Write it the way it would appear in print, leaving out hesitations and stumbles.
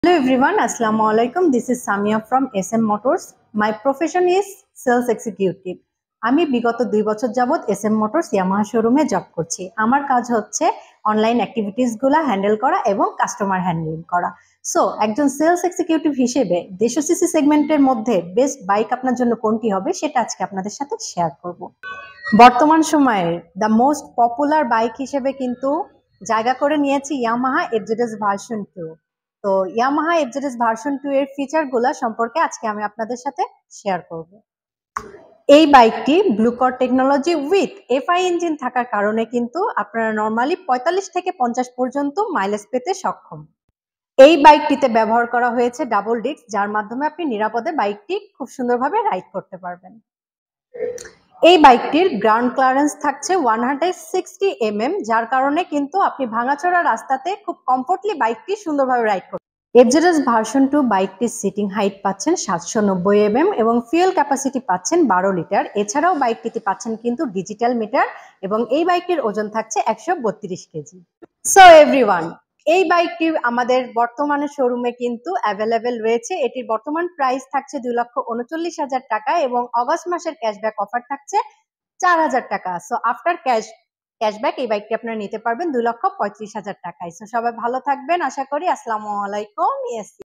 Hello everyone, Assalamu alaikum. This is Samia from SM Motors. My profession is sales executive. আমি বিগত 2 বছর যাবত SM Motors Yamaha শোরুমে job করছি। আমার কাজ হচ্ছে অনলাইন অ্যাক্টিভিটিসগুলো হ্যান্ডেল করা এবং কাস্টমার হ্যান্ডলিং করা। সো একজন সেলস এক্সিকিউটিভ হিসেবে 150 সিসি সেগমেন্টের মধ্যে বেস্ট বাইক আপনার জন্য কোনটি হবে সেটা আজকে আপনাদের সাথে শেয়ার করব। বর্তমান সময়ে দ্য মোস্ট পপুলার বাইক হিসেবে কিন্তু জায়গা করে নিয়েছে ইয়ামাহা এফজেডএস ভার্সন 2। তো ইয়ামাহা এফজেডএস ভার্সন 2 এর ফিচারগুলো সম্পর্কে আজকে আমি আপনাদের সাথে শেয়ার করব। এই বাইকটি Blue Core technology with FI engine থাকার কারণে কিন্তু আপনারা নরমালি 45 থেকে 50 পর্যন্ত মাইলেজ পেতে সক্ষম। এই বাইকটিতে ব্যবহার করা হয়েছে ডাবল ডিস্ক, যার মাধ্যমে আপনি নিরাপদে বাইকটি খুব সুন্দরভাবে রাইড করতে পারবেন। এই বাইকটির গ্রাউন্ড ক্লিয়ারেন্স থাকছে 160 mm, যার কারণে কিন্তু আপনি ভাঙাচোরা রাস্তাতে খুব কমফোর্টলি বাইকটি সুন্দরভাবে রাইড করতে। এফজেডএস ভার্সন 2 বাইকটির সিটিং হাইট পাচ্ছেন 790 mm এবং ফুয়েল ক্যাপাসিটি পাচ্ছেন 12 লিটার। এছাড়াও বাইকটিতে পাচ্ছেন কিন্তু ডিজিটাল মিটার এবং এই বাইকটির ওজন থাকছে 132 কেজি। সো এভরিওয়ান, এই বাইকটি আমাদের বর্তমানে শোরুমে কিন্তু অ্যাভেলেবেল রয়েছে। এটির বর্তমান প্রাইস থাকছে 2,39,000 টাকা এবং অগস্ট মাসের ক্যাশব্যাক অফার থাকছে 4,000 টাকা। সো আফটার ক্যাশব্যাক এই বাইকটি আপনারা নিতে পারবেন 2,35,000 টাকায়। সো সবাই ভালো থাকবেন আশা করি। আসসালামু আলাইকুম।